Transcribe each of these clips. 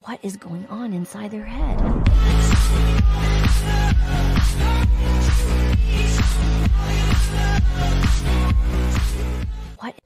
What is going on inside their head? What?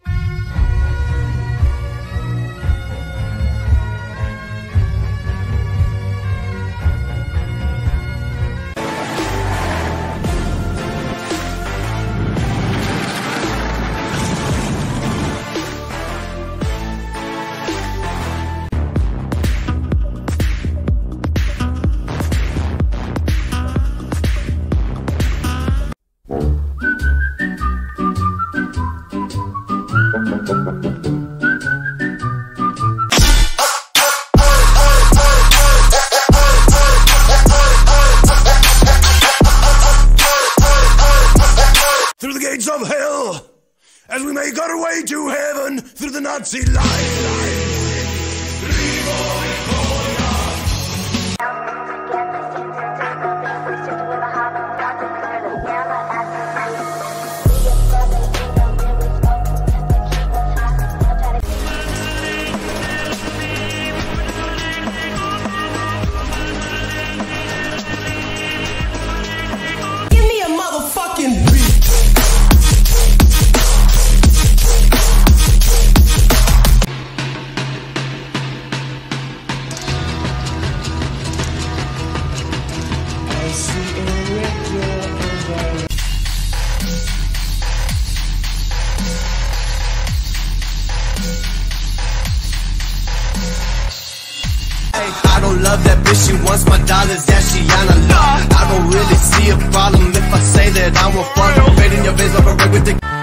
Through the gates of hell, as we make our way to heaven, through the Nazi line. Give me a motherfucking beat. I don't love that bitch, she wants my dollars, that she on a love. I don't really see a problem if I say that I won't fuck. Fade in your face, operate with the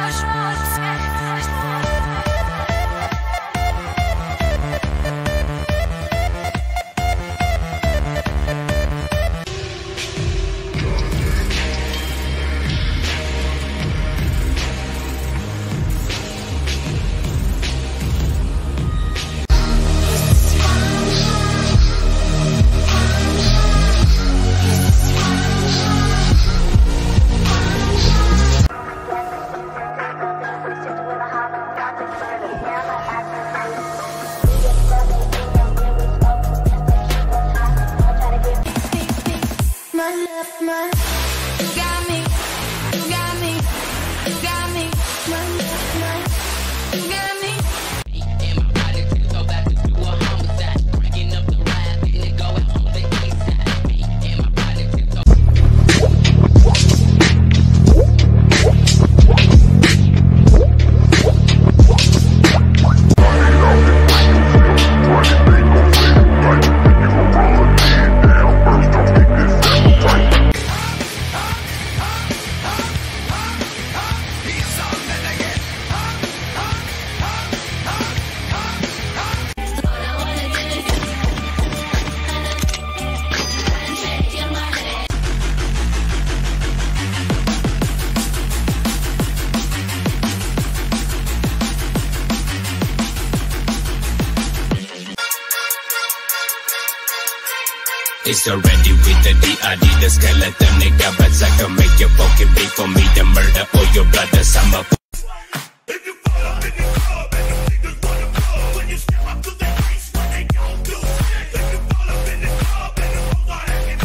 It's already with the D.I.D. the skeleton nigga, but I can make your fucking beat for me to murder all your brothers. I'm a If you fall, then you fall, and the niggas wanna fall when you step up to the ice, what they gon' do? If you fall up in the club, and the hoes are hanging.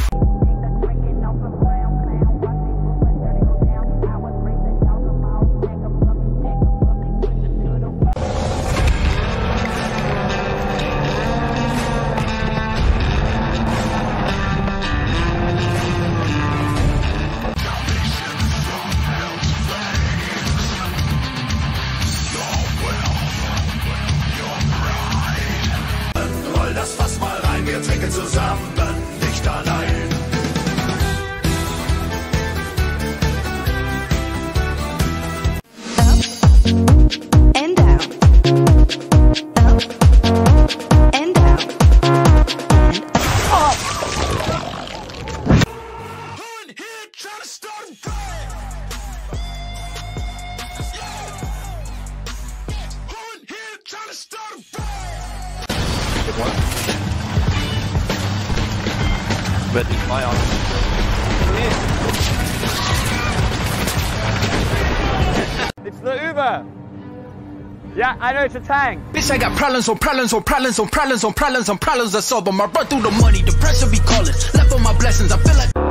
Lass das mal rein, wir trinken zusammen, nicht allein. Up and down. Up and down. And up. Who in here trying to start a fight? Who in here trying to start a fight? Good one. But it's my arm. It's the Uber! Yeah, I know it's a tank. Bitch, I got problems on problems on problems on problems on problems on problems to solve them. I run through the money, the pressure be calling. Left on my blessings, I feel like